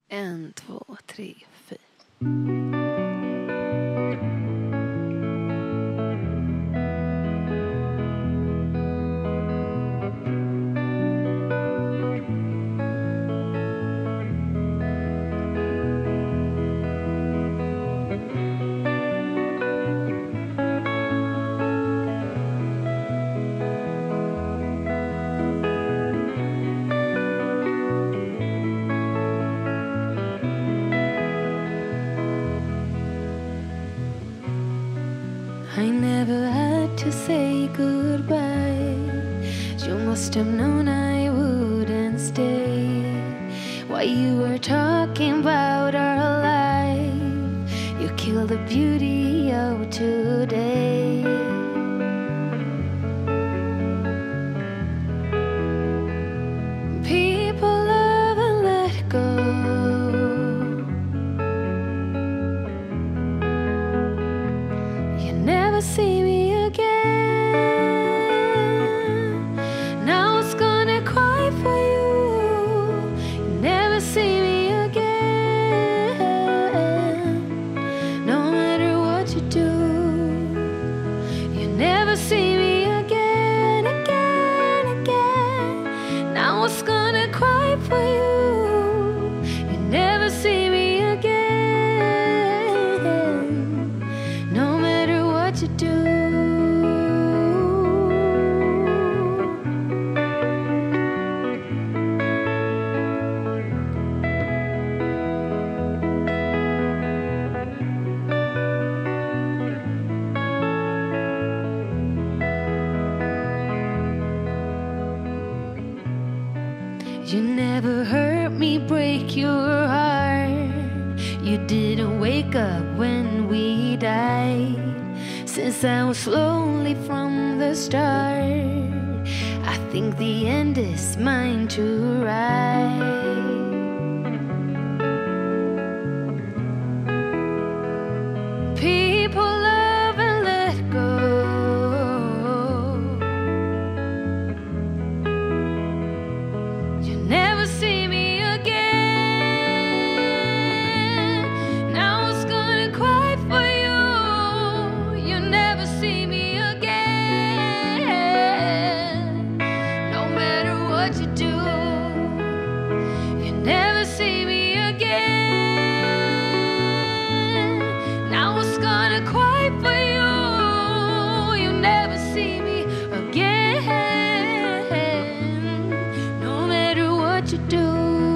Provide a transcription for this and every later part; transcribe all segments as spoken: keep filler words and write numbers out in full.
En, två, tre, fyra. I never had to say goodbye. You must have known I wouldn't stay. While you were talking about our life, you killed the beauty of today. People love and let go. You never see me again. Now it's gonna cry for you. You never see me again. No matter what you do, you never see me again, again, again. Now it's gonna cry for you. You never see me again. No matter what you do. You never hurt me, break your heart. You didn't wake up when we died. Since I was lonely from the start, I think the end is mine to write. People love and let go. You never see me again. Now it's gonna cry for you. You never see me again. No matter what you do, you never see me again. Now it's gonna cry for you. You never see me again. No matter what you do.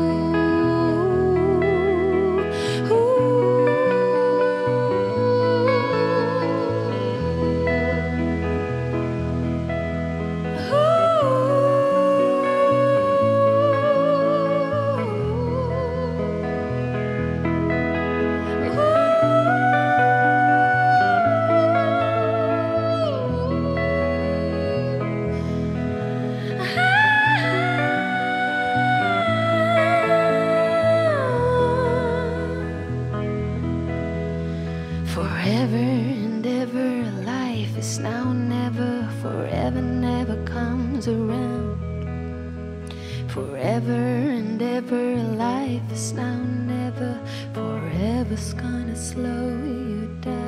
Forever and ever, life is now never. Forever never comes around. Forever and ever, life is now never. Forever's gonna slow you down.